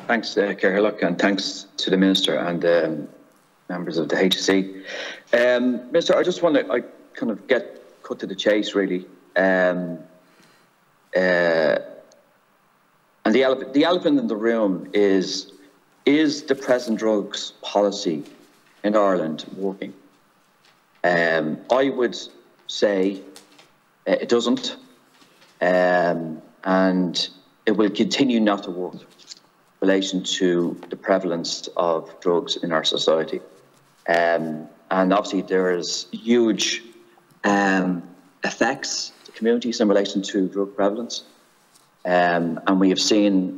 Thanks, Kerr, and thanks to the Minister and members of the HSE. Minister, I just want to kind of cut to the chase, really. And the elephant in the room is the present drugs policy in Ireland working? I would say it doesn't, and it will continue not to work in relation to the prevalence of drugs in our society. And obviously there's huge effects to communities in relation to drug prevalence. And we have seen,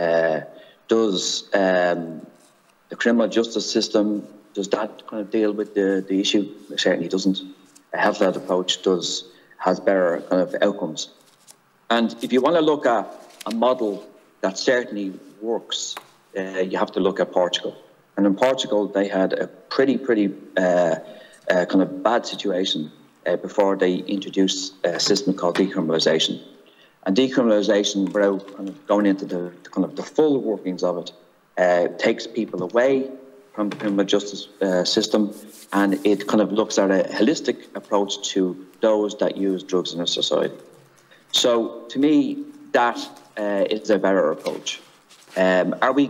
does the criminal justice system, does that kind of deal with the issue? It certainly doesn't. A health-led approach has better kind of outcomes. And if you want to look at a model that certainly works, you have to look at Portugal. And in Portugal, they had a pretty kind of bad situation before they introduced a system called decriminalisation. And decriminalisation, without kind of going into the full workings of it, takes people away from the criminal justice system, and it kind of looks at a holistic approach to those that use drugs in our society. So, to me, that is a better approach. Are we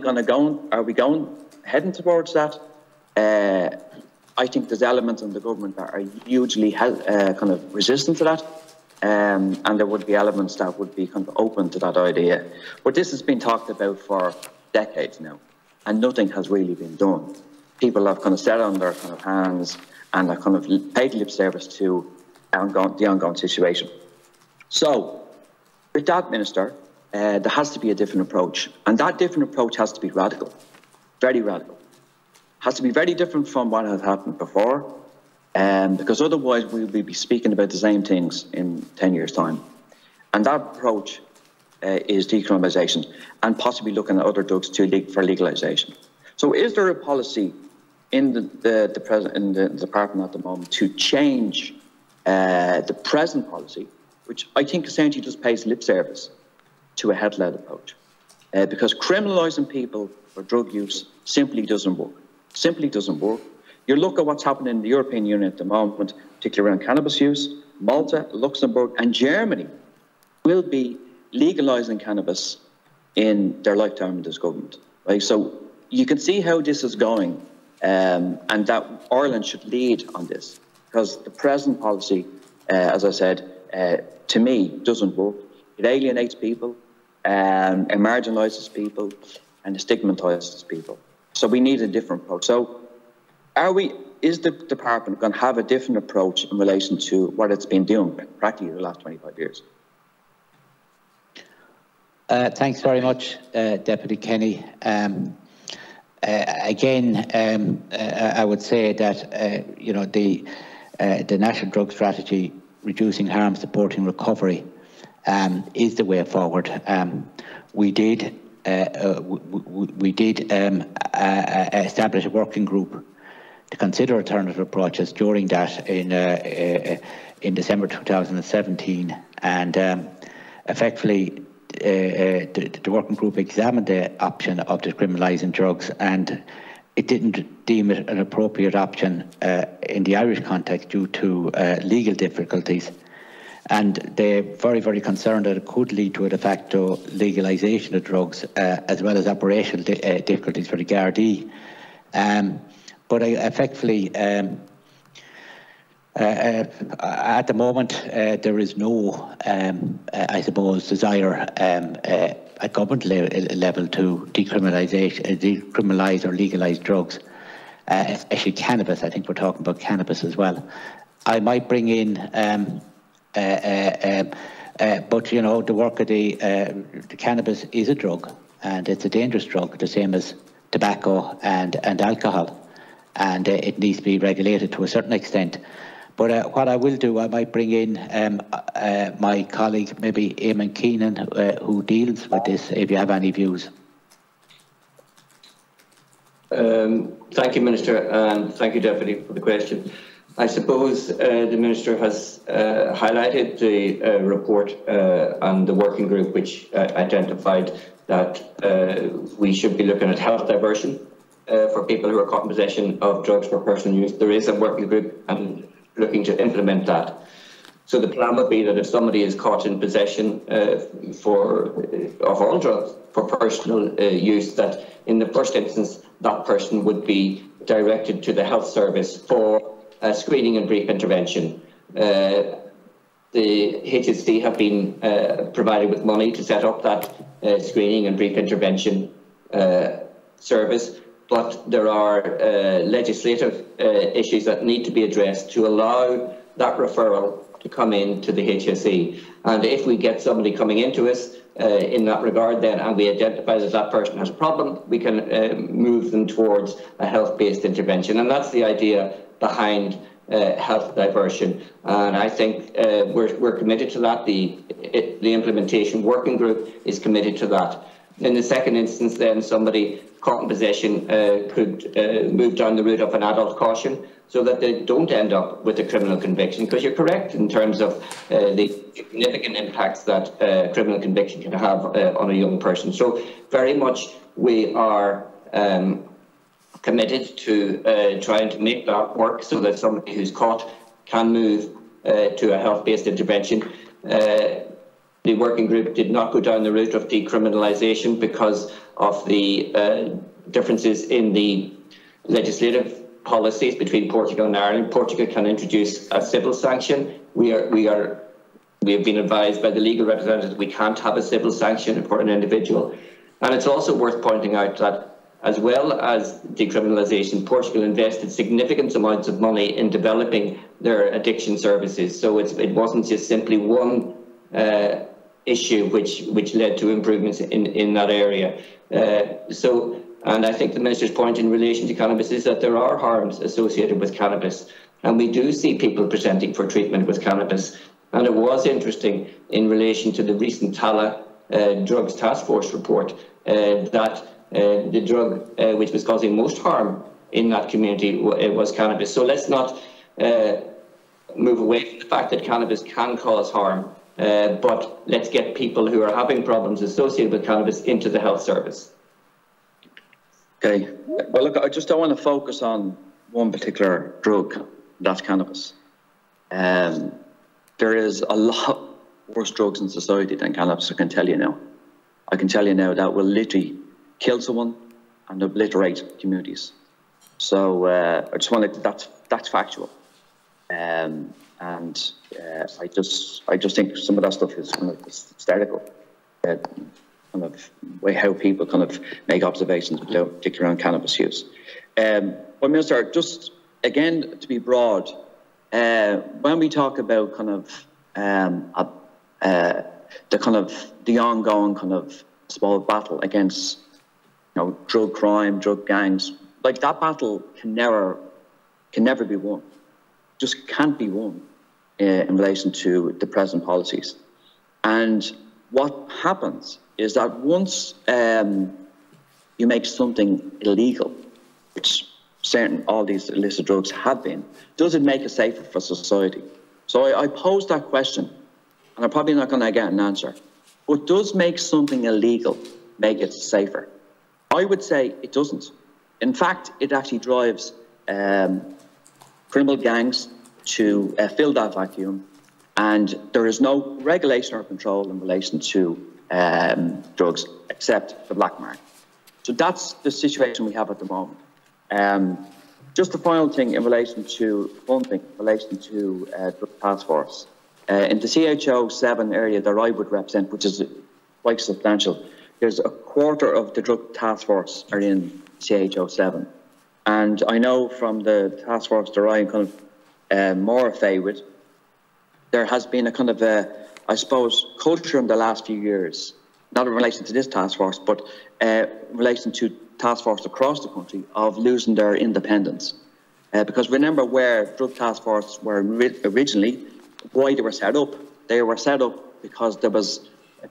heading towards that? I think there's elements in the government that are hugely kind of resistant to that. And there would be elements that would be kind of open to that idea. But this has been talked about for decades now, and nothing has really been done. People have kind of sat on their kind of hands and have kind of paid lip service to the ongoing situation. So, with that, Minister, there has to be a different approach, and that different approach has to be radical, very radical. Has to be very different from what has happened before. Because otherwise we will be speaking about the same things in 10 years' time. And that approach is decriminalisation, and possibly looking at other drugs for legalisation. So is there a policy in the department at the moment to change the present policy, which I think essentially just pays lip service to a health-led approach? Because criminalising people for drug use simply doesn't work. Simply doesn't work. You look at what's happening in the European Union at the moment, particularly around cannabis use. Malta, Luxembourg and Germany will be legalising cannabis in their lifetime in this government. Right? So you can see how this is going, and that Ireland should lead on this, because the present policy, as I said, to me, doesn't work. It alienates people, it marginalises people, and it stigmatises people. So we need a different approach. So is the department going to have a different approach in relation to what it's been doing practically the last 25 years? Thanks very much, Deputy Kenny. Again, I would say that you know, the National Drug Strategy, reducing harm, supporting recovery, is the way forward. We did establish a working group to consider alternative approaches during that in December 2017, and effectively the working group examined the option of decriminalising drugs, and it didn't deem it an appropriate option in the Irish context due to legal difficulties, and they're very, very concerned that it could lead to a de facto legalisation of drugs, as well as operational difficulties for the Gardaí. But effectively, at the moment, there is no, I suppose, desire at government level to decriminalise or legalise drugs, especially cannabis. I think we're talking about cannabis as well. I might bring in, but you know, the work of the cannabis is a drug, and it's a dangerous drug, the same as tobacco and alcohol. And it needs to be regulated to a certain extent. But what I will do, I might bring in my colleague, maybe Eamon Keenan, who deals with this, if you have any views. Thank you, Minister, and thank you, Deputy, for the question. I suppose the Minister has highlighted the report on the working group, which identified that we should be looking at health diversion for people who are caught in possession of drugs for personal use. There is a working group and looking to implement that. So the plan would be that if somebody is caught in possession of all drugs for personal use, that in the first instance that person would be directed to the health service for screening and brief intervention. The HSC have been provided with money to set up that screening and brief intervention service, but there are legislative issues that need to be addressed to allow that referral to come in to the HSE. And if we get somebody coming into us in that regard then, and we identify that that person has a problem, we can move them towards a health-based intervention. And that's the idea behind health diversion. And I think we're committed to that. The implementation working group is committed to that. In the second instance then, somebody caught in possession could move down the route of an adult caution, so that they don't end up with a criminal conviction, because you're correct in terms of the significant impacts that criminal conviction can have on a young person. So very much we are committed to trying to make that work so that somebody who's caught can move to a health-based intervention. The working group did not go down the route of decriminalisation because of the differences in the legislative policies between Portugal and Ireland. Portugal can introduce a civil sanction. We have been advised by the legal representatives that we can't have a civil sanction for an individual. And it's also worth pointing out that, as well as decriminalisation, Portugal invested significant amounts of money in developing their addiction services. So it wasn't just simply one issue which led to improvements in that area. And I think the Minister's point in relation to cannabis is that there are harms associated with cannabis, and we do see people presenting for treatment with cannabis. And it was interesting in relation to the recent Tala Drugs Task Force report that the drug which was causing most harm in that community was cannabis. So let's not move away from the fact that cannabis can cause harm, but let's get people who are having problems associated with cannabis into the health service. Okay. Well, look, I just don't want to focus on one particular drug, that's cannabis. There is a lot worse drugs in society than cannabis, I can tell you now. I can tell you now that will literally kill someone and obliterate communities. So I just want to, that's factual. I just think some of that stuff is kind of hysterical. Kind of way how people kind of make observations, particularly around cannabis use. But Minister, just again to be broad, when we talk about kind of the ongoing kind of small battle against drug crime, drug gangs, like that battle can never be won. Just can't be won in relation to the present policies. And what happens is that once you make something illegal, which all these illicit drugs have been, does it make it safer for society? So I pose that question, and I'm probably not going to get an answer. But does make something illegal make it safer? I would say it doesn't. In fact, it actually drives criminal gangs to fill that vacuum, and there is no regulation or control in relation to drugs except the black market. So that's the situation we have at the moment. Just the final thing in relation to funding, in relation to drug task force. In the CHO7 area that I would represent, which is quite substantial, there's a quarter of the drug task force are in CHO7. And I know from the task force that I'm kind of more favourite, there has been a kind of I suppose, culture in the last few years, not in relation to this task force, but in relation to task force across the country, of losing their independence. Because remember where drug task forces were originally, why they were set up. They were set up because there was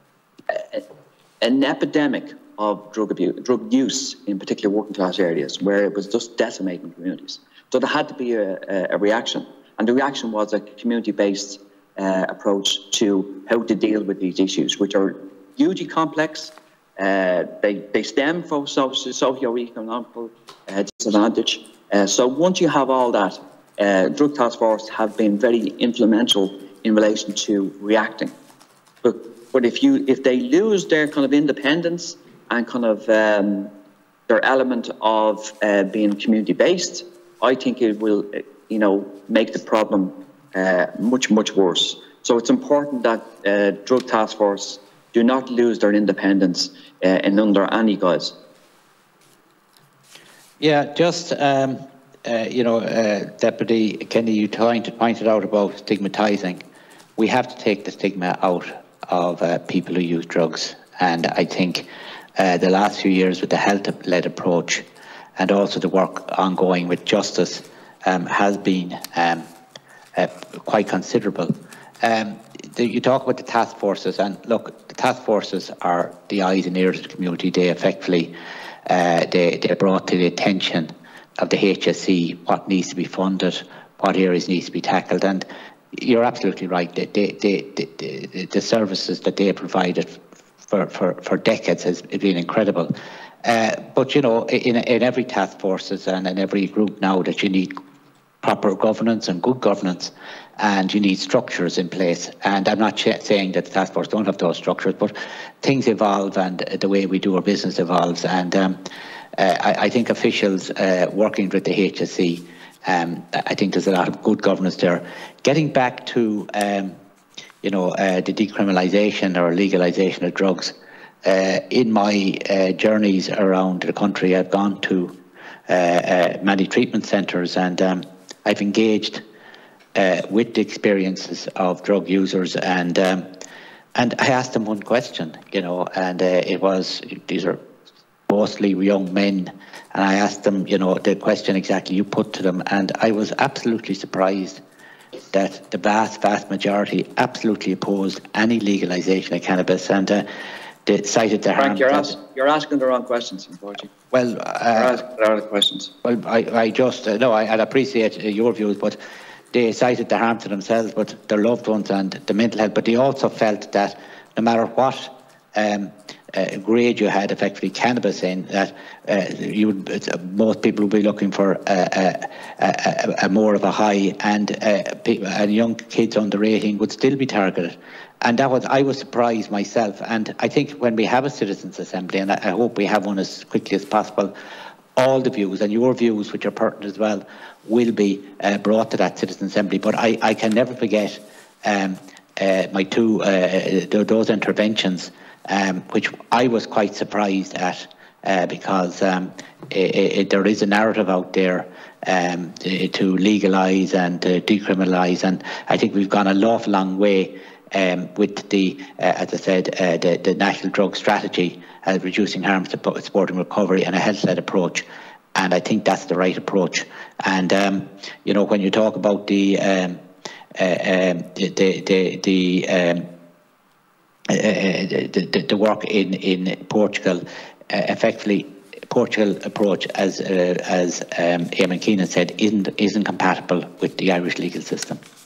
an epidemic of drug abuse, drug use in particular working class areas, where it was just decimating communities. So there had to be a reaction, and the reaction was a community-based approach to how to deal with these issues, which are hugely complex They stem from socio-economical disadvantage. So once you have all that, drug task force have been very influential in relation to reacting. But if they lose their kind of independence and kind of their element of being community-based, I think it will, make the problem much worse. So it's important that drug task force do not lose their independence in under any guise. Yeah, just Deputy Kenny, you pointed out about stigmatising. We have to take the stigma out of people who use drugs, and I think the last few years with the health-led approach and also the work ongoing with justice has been quite considerable. You talk about the task forces, and look, the task forces are the eyes and ears of the community. They effectively they brought to the attention of the HSE what needs to be funded, what areas needs to be tackled, and you're absolutely right. The services that they provided for decades has been incredible. But in every task forces and in every group now, that you need proper governance and good governance, and you need structures in place. And I'm not saying that the task force don't have those structures, but things evolve and the way we do our business evolves. And I think officials working with the HSE, I think there's a lot of good governance there. Getting back to the decriminalisation or legalisation of drugs, in my journeys around the country, I've gone to many treatment centres, and I've engaged with the experiences of drug users, and I asked them one question, and it was, these are mostly young men, and I asked them, the question exactly you put to them, and I was absolutely surprised that the vast majority absolutely opposed any legalisation of cannabis, and they cited the harm. Frank, you're asking the wrong questions, unfortunately. Well, you're asking the wrong questions. Well, I'd appreciate your views, but they cited the harm to themselves, but their loved ones and the mental health. But they also felt that no matter what grade you had effectively cannabis in, that most people would be looking for a more of a high, and young kids under 18 would still be targeted. And I was surprised myself. And I think when we have a citizens' assembly, and I hope we have one as quickly as possible, all the views, and your views, which are pertinent as well, will be brought to that citizens' assembly. But I can never forget my two those interventions, which I was quite surprised at, because there is a narrative out there to legalise and decriminalise, and I think we've gone a lawful long way with the, as I said, the National Drug Strategy, reducing harm to sport and recovery, and a health-led approach. And I think that's the right approach. And when you talk about the work in Portugal, effectively Portugal approach, as Eamon Keenan said, isn't compatible with the Irish legal system.